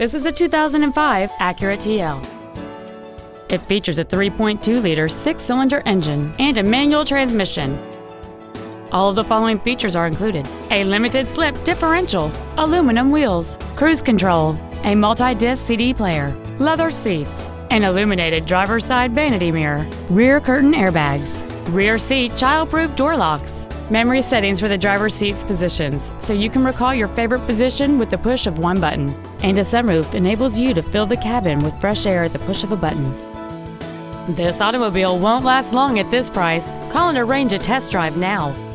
This is a 2005 Acura TL. It features a 3.2-liter six-cylinder engine and a manual transmission. All of the following features are included: a limited-slip differential, aluminum wheels, cruise control, a multi-disc CD player, leather seats, an illuminated driver's side vanity mirror, rear curtain airbags, rear seat child-proof door locks, memory settings for the driver's seat's positions so you can recall your favorite position with the push of one button, and a sunroof enables you to fill the cabin with fresh air at the push of a button. This automobile won't last long at this price. Call and arrange a test drive now.